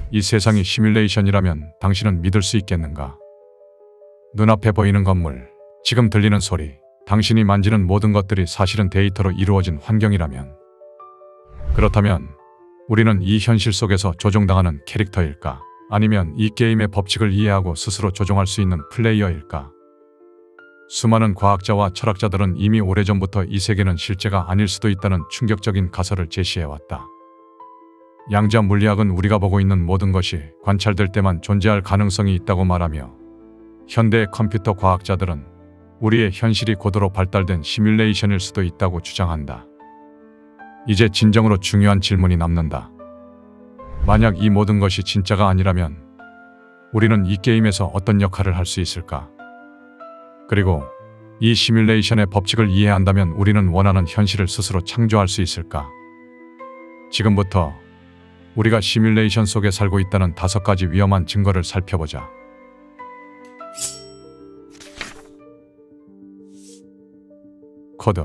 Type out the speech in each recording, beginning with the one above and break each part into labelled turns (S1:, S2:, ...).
S1: 이 세상이 시뮬레이션이라면 당신은 믿을 수 있겠는가? 눈앞에 보이는 건물, 지금 들리는 소리, 당신이 만지는 모든 것들이 사실은 데이터로 이루어진 환경이라면, 그렇다면 우리는 이 현실 속에서 조종당하는 캐릭터일까? 아니면 이 게임의 법칙을 이해하고 스스로 조종할 수 있는 플레이어일까? 수많은 과학자와 철학자들은 이미 오래전부터 이 세계는 실제가 아닐 수도 있다는 충격적인 가설을 제시해왔다. 양자 물리학은 우리가 보고 있는 모든 것이 관찰될 때만 존재할 가능성이 있다고 말하며, 현대의 컴퓨터 과학자들은 우리의 현실이 고도로 발달된 시뮬레이션일 수도 있다고 주장한다. 이제 진정으로 중요한 질문이 남는다. 만약 이 모든 것이 진짜가 아니라면 우리는 이 게임에서 어떤 역할을 할 수 있을까? 그리고 이 시뮬레이션의 법칙을 이해한다면 우리는 원하는 현실을 스스로 창조할 수 있을까? 지금부터 우리가 시뮬레이션 속에 살고 있다는 5가지 위험한 증거를 살펴보자. 코드.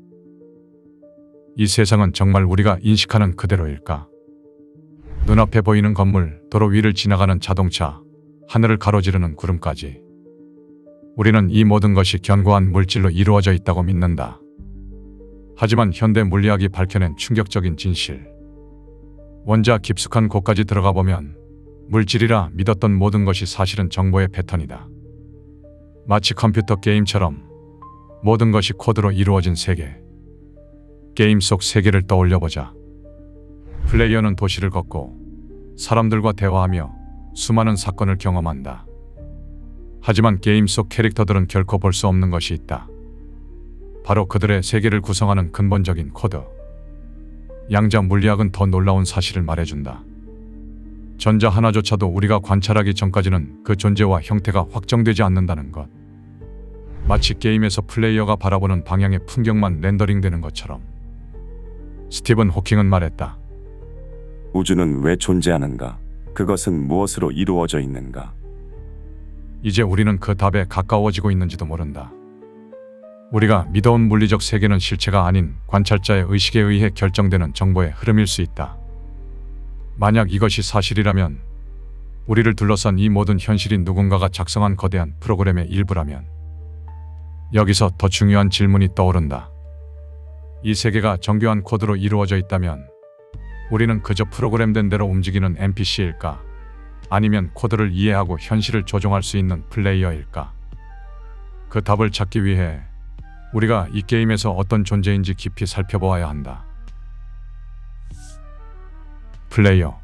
S1: 이 세상은 정말 우리가 인식하는 그대로일까? 눈앞에 보이는 건물, 도로 위를 지나가는 자동차, 하늘을 가로지르는 구름까지. 우리는 이 모든 것이 견고한 물질로 이루어져 있다고 믿는다. 하지만 현대 물리학이 밝혀낸 충격적인 진실. 원자 깊숙한 곳까지 들어가 보면 물질이라 믿었던 모든 것이 사실은 정보의 패턴이다. 마치 컴퓨터 게임처럼 모든 것이 코드로 이루어진 세계. 게임 속 세계를 떠올려보자. 플레이어는 도시를 걷고 사람들과 대화하며 수많은 사건을 경험한다. 하지만 게임 속 캐릭터들은 결코 볼 수 없는 것이 있다. 바로 그들의 세계를 구성하는 근본적인 코드. 양자 물리학은 더 놀라운 사실을 말해준다. 전자 하나조차도 우리가 관찰하기 전까지는 그 존재와 형태가 확정되지 않는다는 것. 마치 게임에서 플레이어가 바라보는 방향의 풍경만 렌더링되는 것처럼. 스티븐 호킹은 말했다.
S2: 우주는 왜 존재하는가? 그것은 무엇으로 이루어져 있는가?
S1: 이제 우리는 그 답에 가까워지고 있는지도 모른다. 우리가 믿어온 물리적 세계는 실체가 아닌 관찰자의 의식에 의해 결정되는 정보의 흐름일 수 있다. 만약 이것이 사실이라면, 우리를 둘러싼 이 모든 현실이 누군가가 작성한 거대한 프로그램의 일부라면, 여기서 더 중요한 질문이 떠오른다. 이 세계가 정교한 코드로 이루어져 있다면 우리는 그저 프로그램된 대로 움직이는 NPC일까? 아니면 코드를 이해하고 현실을 조종할 수 있는 플레이어일까? 그 답을 찾기 위해 우리가 이 게임에서 어떤 존재인지 깊이 살펴보아야 한다. 플레이어.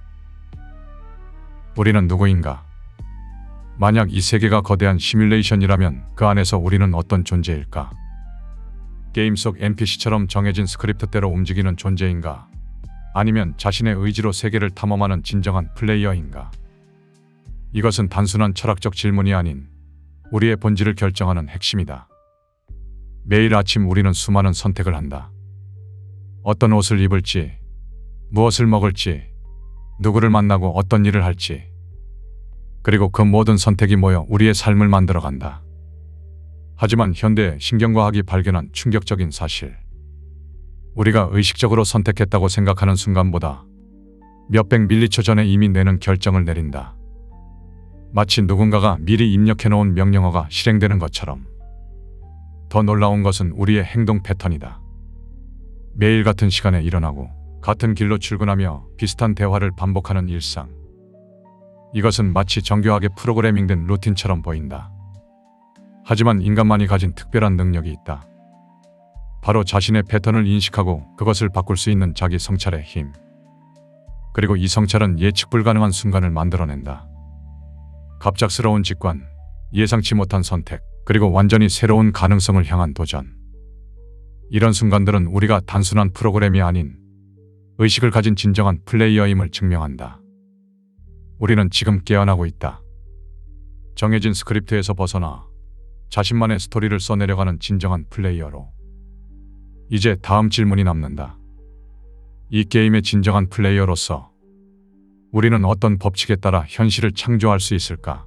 S1: 우리는 누구인가? 만약 이 세계가 거대한 시뮬레이션이라면 그 안에서 우리는 어떤 존재일까? 게임 속 NPC처럼 정해진 스크립트대로 움직이는 존재인가? 아니면 자신의 의지로 세계를 탐험하는 진정한 플레이어인가? 이것은 단순한 철학적 질문이 아닌 우리의 본질을 결정하는 핵심이다. 매일 아침 우리는 수많은 선택을 한다. 어떤 옷을 입을지, 무엇을 먹을지, 누구를 만나고 어떤 일을 할지. 그리고 그 모든 선택이 모여 우리의 삶을 만들어간다. 하지만 현대 신경과학이 발견한 충격적인 사실. 우리가 의식적으로 선택했다고 생각하는 순간보다 몇백 밀리초 전에 이미 내는 결정을 내린다. 마치 누군가가 미리 입력해놓은 명령어가 실행되는 것처럼. 더 놀라운 것은 우리의 행동 패턴이다. 매일 같은 시간에 일어나고 같은 길로 출근하며 비슷한 대화를 반복하는 일상. 이것은 마치 정교하게 프로그래밍된 루틴처럼 보인다. 하지만 인간만이 가진 특별한 능력이 있다. 바로 자신의 패턴을 인식하고 그것을 바꿀 수 있는 자기 성찰의 힘. 그리고 이 성찰은 예측 불가능한 순간을 만들어낸다. 갑작스러운 직관, 예상치 못한 선택, 그리고 완전히 새로운 가능성을 향한 도전. 이런 순간들은 우리가 단순한 프로그램이 아닌 의식을 가진 진정한 플레이어임을 증명한다. 우리는 지금 깨어나고 있다. 정해진 스크립트에서 벗어나 자신만의 스토리를 써내려가는 진정한 플레이어로. 이제 다음 질문이 남는다. 이 게임의 진정한 플레이어로서 우리는 어떤 법칙에 따라 현실을 창조할 수 있을까?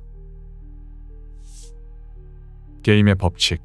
S1: 게임의 법칙.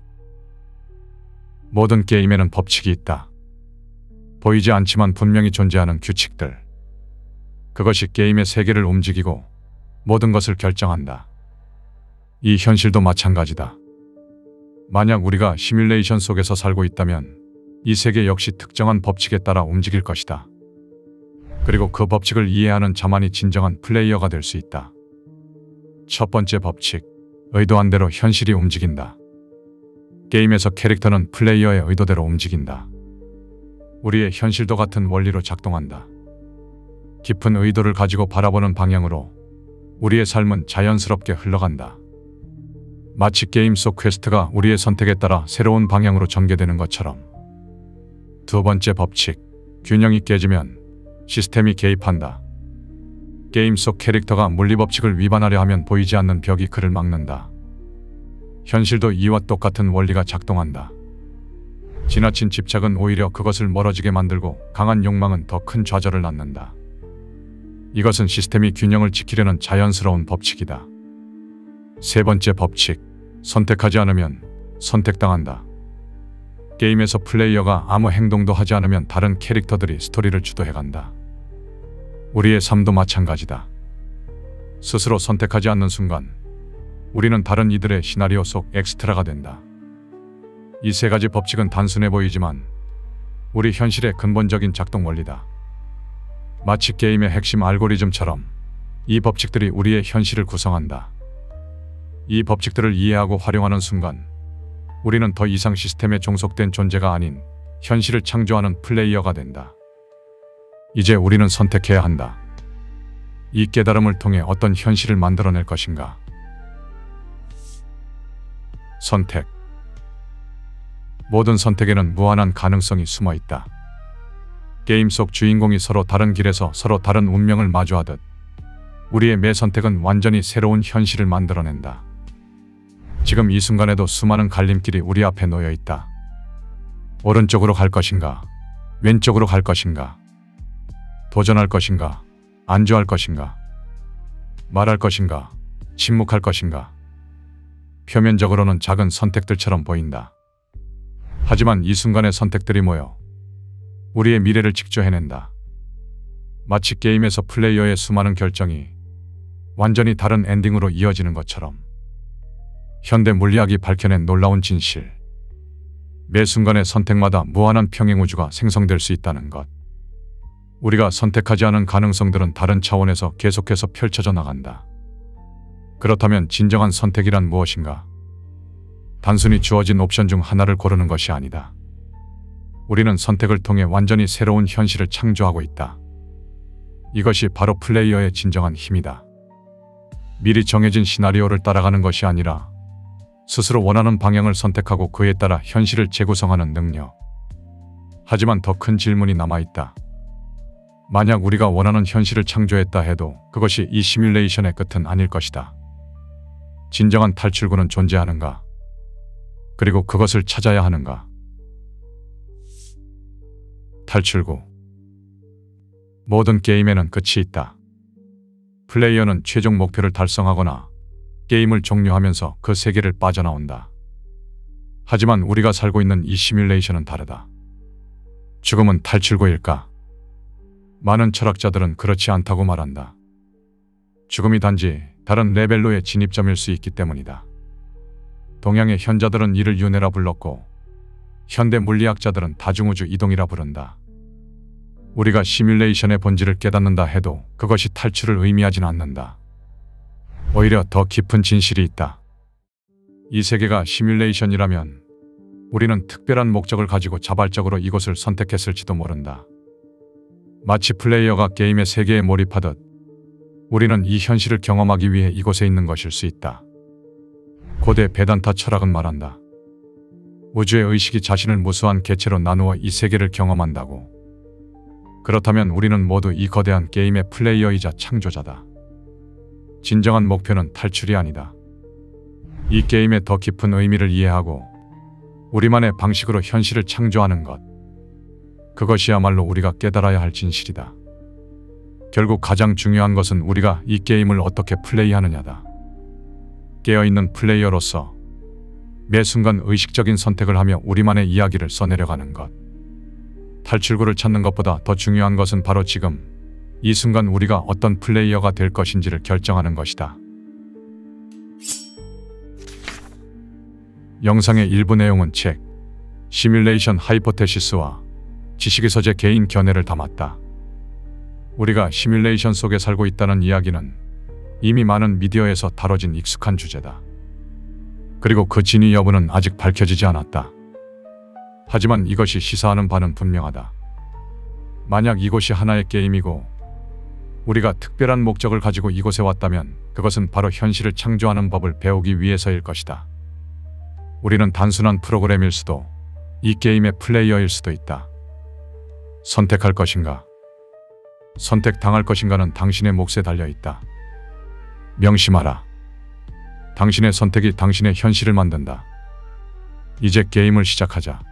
S1: 모든 게임에는 법칙이 있다. 보이지 않지만 분명히 존재하는 규칙들. 그것이 게임의 세계를 움직이고 모든 것을 결정한다. 이 현실도 마찬가지다. 만약 우리가 시뮬레이션 속에서 살고 있다면 이 세계 역시 특정한 법칙에 따라 움직일 것이다. 그리고 그 법칙을 이해하는 자만이 진정한 플레이어가 될 수 있다. 첫 번째 법칙, 의도한 대로 현실이 움직인다. 게임에서 캐릭터는 플레이어의 의도대로 움직인다. 우리의 현실도 같은 원리로 작동한다. 깊은 의도를 가지고 바라보는 방향으로 우리의 삶은 자연스럽게 흘러간다. 마치 게임 속 퀘스트가 우리의 선택에 따라 새로운 방향으로 전개되는 것처럼. 두 번째 법칙, 균형이 깨지면 시스템이 개입한다. 게임 속 캐릭터가 물리법칙을 위반하려 하면 보이지 않는 벽이 그를 막는다. 현실도 이와 똑같은 원리가 작동한다. 지나친 집착은 오히려 그것을 멀어지게 만들고 강한 욕망은 더 큰 좌절을 낳는다. 이것은 시스템이 균형을 지키려는 자연스러운 법칙이다. 세 번째 법칙, 선택하지 않으면 선택당한다. 게임에서 플레이어가 아무 행동도 하지 않으면 다른 캐릭터들이 스토리를 주도해간다. 우리의 삶도 마찬가지다. 스스로 선택하지 않는 순간 우리는 다른 이들의 시나리오 속 엑스트라가 된다. 이 세 가지 법칙은 단순해 보이지만 우리 현실의 근본적인 작동 원리다. 마치 게임의 핵심 알고리즘처럼 이 법칙들이 우리의 현실을 구성한다. 이 법칙들을 이해하고 활용하는 순간 우리는 더 이상 시스템에 종속된 존재가 아닌 현실을 창조하는 플레이어가 된다. 이제 우리는 선택해야 한다. 이 깨달음을 통해 어떤 현실을 만들어낼 것인가? 선택. 모든 선택에는 무한한 가능성이 숨어 있다. 게임 속 주인공이 서로 다른 길에서 서로 다른 운명을 마주하듯 우리의 매 선택은 완전히 새로운 현실을 만들어낸다. 지금 이 순간에도 수많은 갈림길이 우리 앞에 놓여 있다. 오른쪽으로 갈 것인가? 왼쪽으로 갈 것인가? 도전할 것인가? 안주할 것인가? 말할 것인가? 침묵할 것인가? 표면적으로는 작은 선택들처럼 보인다. 하지만 이 순간의 선택들이 모여 우리의 미래를 직조해낸다. 마치 게임에서 플레이어의 수많은 결정이 완전히 다른 엔딩으로 이어지는 것처럼. 현대 물리학이 밝혀낸 놀라운 진실. 매 순간의 선택마다 무한한 평행우주가 생성될 수 있다는 것. 우리가 선택하지 않은 가능성들은 다른 차원에서 계속해서 펼쳐져 나간다. 그렇다면 진정한 선택이란 무엇인가? 단순히 주어진 옵션 중 하나를 고르는 것이 아니다. 우리는 선택을 통해 완전히 새로운 현실을 창조하고 있다. 이것이 바로 플레이어의 진정한 힘이다. 미리 정해진 시나리오를 따라가는 것이 아니라 스스로 원하는 방향을 선택하고 그에 따라 현실을 재구성하는 능력. 하지만 더 큰 질문이 남아있다. 만약 우리가 원하는 현실을 창조했다 해도 그것이 이 시뮬레이션의 끝은 아닐 것이다. 진정한 탈출구는 존재하는가? 그리고 그것을 찾아야 하는가? 탈출구. 모든 게임에는 끝이 있다. 플레이어는 최종 목표를 달성하거나 게임을 종료하면서 그 세계를 빠져나온다. 하지만 우리가 살고 있는 이 시뮬레이션은 다르다. 죽음은 탈출구일까? 많은 철학자들은 그렇지 않다고 말한다. 죽음이 단지 다른 레벨로의 진입점일 수 있기 때문이다. 동양의 현자들은 이를 윤회라 불렀고 현대 물리학자들은 다중우주 이동이라 부른다. 우리가 시뮬레이션의 본질을 깨닫는다 해도 그것이 탈출을 의미하진 않는다. 오히려 더 깊은 진실이 있다. 이 세계가 시뮬레이션이라면 우리는 특별한 목적을 가지고 자발적으로 이곳을 선택했을지도 모른다. 마치 플레이어가 게임의 세계에 몰입하듯 우리는 이 현실을 경험하기 위해 이곳에 있는 것일 수 있다. 고대 베단타 철학은 말한다. 우주의 의식이 자신을 무수한 개체로 나누어 이 세계를 경험한다고. 그렇다면 우리는 모두 이 거대한 게임의 플레이어이자 창조자다. 진정한 목표는 탈출이 아니다. 이 게임의 더 깊은 의미를 이해하고 우리만의 방식으로 현실을 창조하는 것. 그것이야말로 우리가 깨달아야 할 진실이다. 결국 가장 중요한 것은 우리가 이 게임을 어떻게 플레이하느냐다. 깨어있는 플레이어로서 매 순간 의식적인 선택을 하며 우리만의 이야기를 써내려가는 것. 탈출구를 찾는 것보다 더 중요한 것은 바로 지금 이 순간 우리가 어떤 플레이어가 될 것인지를 결정하는 것이다. 영상의 일부 내용은 책, 시뮬레이션 하이포테시스와 지식의 서재 개인 견해를 담았다. 우리가 시뮬레이션 속에 살고 있다는 이야기는 이미 많은 미디어에서 다뤄진 익숙한 주제다. 그리고 그 진위 여부는 아직 밝혀지지 않았다. 하지만 이것이 시사하는 바는 분명하다. 만약 이곳이 하나의 게임이고 우리가 특별한 목적을 가지고 이곳에 왔다면 그것은 바로 현실을 창조하는 법을 배우기 위해서일 것이다. 우리는 단순한 프로그램일 수도 이 게임의 플레이어일 수도 있다. 선택할 것인가? 선택당할 것인가는 당신의 몫에 달려 있다. 명심하라. 당신의 선택이 당신의 현실을 만든다. 이제 게임을 시작하자.